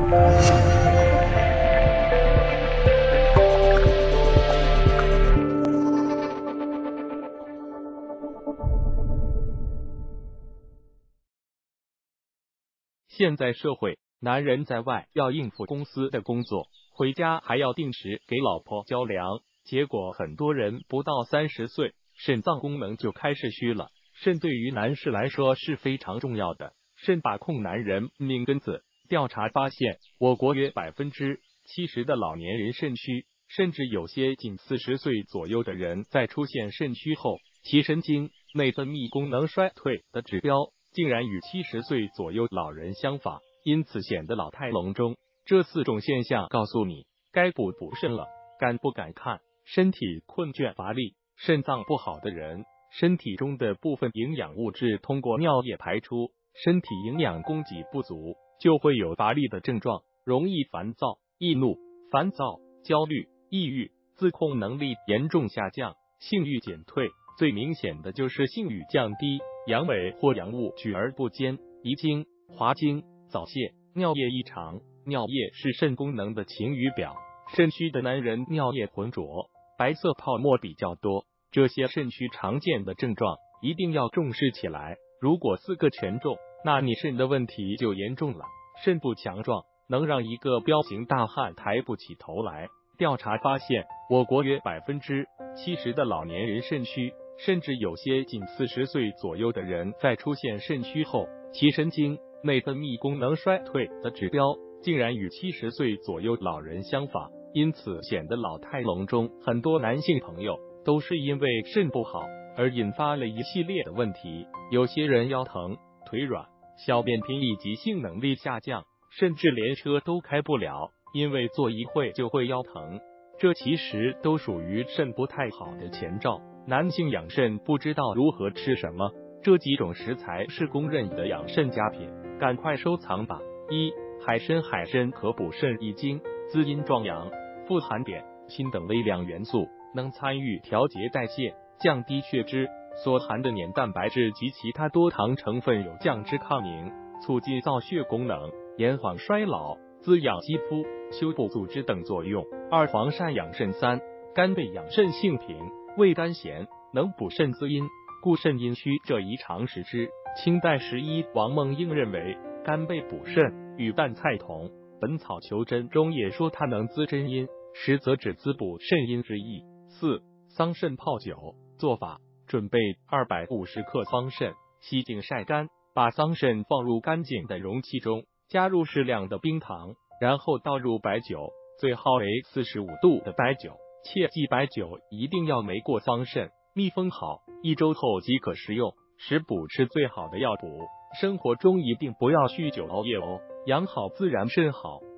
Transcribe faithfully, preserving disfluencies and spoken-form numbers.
现在社会，男人在外要应付公司的工作，回家还要定时给老婆交粮，结果很多人不到三十岁，肾脏功能就开始虚了。肾对于男士来说是非常重要的，肾把控男人命根子。调查发现，我国约百分之七十的老年人肾虚，甚至有些近四十岁左右的人在出现肾虚后，其神经、内分泌功能衰退的指标竟然与七十岁左右老人相仿，因此显得老态龙钟。这四种现象告诉你，该补补肾了。敢不敢看？身体困倦乏力，肾脏不好的人，身体中的部分营养物质通过尿液排出，身体营养供给不足，就会有乏力的症状，容易烦躁、易怒、烦躁、焦虑、抑郁，自控能力严重下降，性欲减退。最明显的就是性欲降低，阳痿或阳物举而不坚，遗精、滑精、早泄，尿液异常。尿液是肾功能的晴雨表，肾虚的男人尿液浑浊，白色泡沫比较多，这些肾虚常见的症状一定要重视起来。如果四个全中，那你肾的问题就严重了。肾不强壮，能让一个彪形大汉抬不起头来。调查发现，我国约百分之七十的老年人肾虚，甚至有些近四十岁左右的人在出现肾虚后，其神经、内分泌功能衰退的指标竟然与七十岁左右老人相仿，因此显得老态龙钟。很多男性朋友都是因为肾不好而引发了一系列的问题，有些人腰疼、腿软、小便频以及性能力下降，甚至连车都开不了，因为坐一会就会腰疼。这其实都属于肾不太好的前兆。男性养肾不知道如何吃什么，这几种食材是公认的养肾佳品，赶快收藏吧。一、海参。海参可补肾益精，滋阴壮阳，富含碘、锌等微量元素，能参与调节代谢，降低血脂，所含的黏蛋白质及其他多糖成分有降脂抗凝、促进造血功能，延缓衰老，滋养肌肤，修补组织等作用。二、防晒养肾。三、干贝。养肾性平，味甘咸，能补肾滋阴，固肾阴虚，这宜常食之。清代时医王梦英认为干贝补肾与淡菜同，本草求真中也说它能滋真阴，实则指滋补肾阴之意。四、桑葚泡酒。做法：准备二百五十克桑葚，洗净晒干，把桑葚放入干净的容器中，加入适量的冰糖，然后倒入白酒，最好为四十五度的白酒，切记白酒一定要没过桑葚，密封好，一周后即可食用。食补是最好的药补，生活中一定不要酗酒熬夜哦，养好自然肾好。